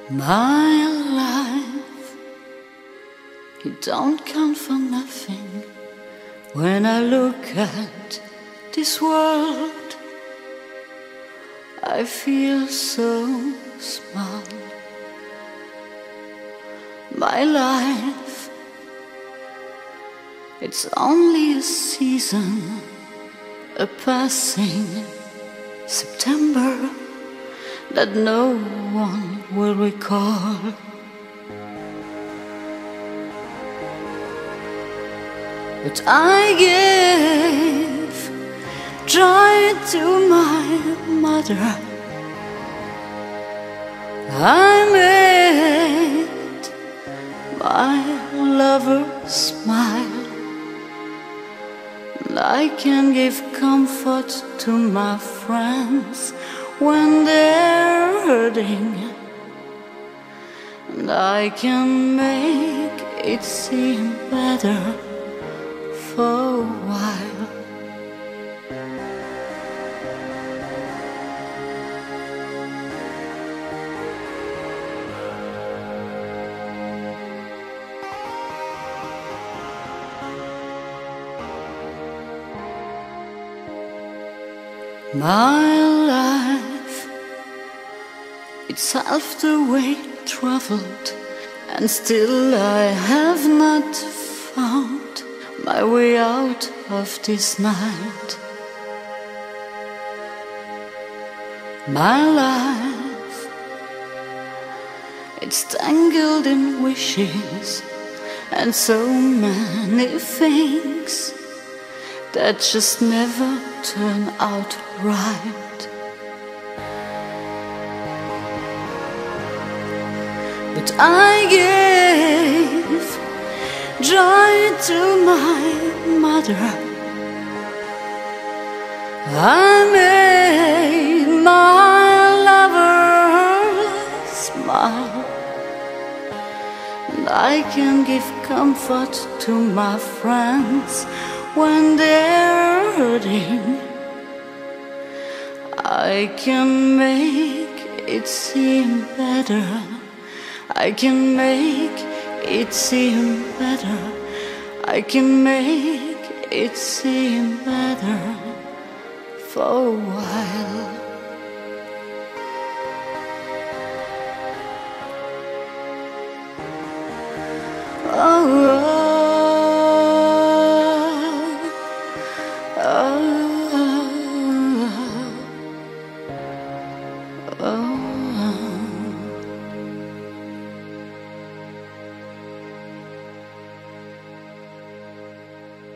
My life, it don't count for nothing when I look at this world. I feel so small. My life, it's only a season, a passing September that no one will recall. But I gave joy to my mother. I made my lover smile. And I can give comfort to my friends when they're hurting, and I can make it seem better for a while. My life, it's half the way traveled, and still I have not found my way out of this night. My life, it's tangled in wishes and so many things that just never turn out right. But I gave joy to my mother. I made my lover smile, and I can give comfort to my friends when they're hurting. I can make it seem better. I can make it seem better. I can make it seem better for a while. Oh, oh, oh, oh.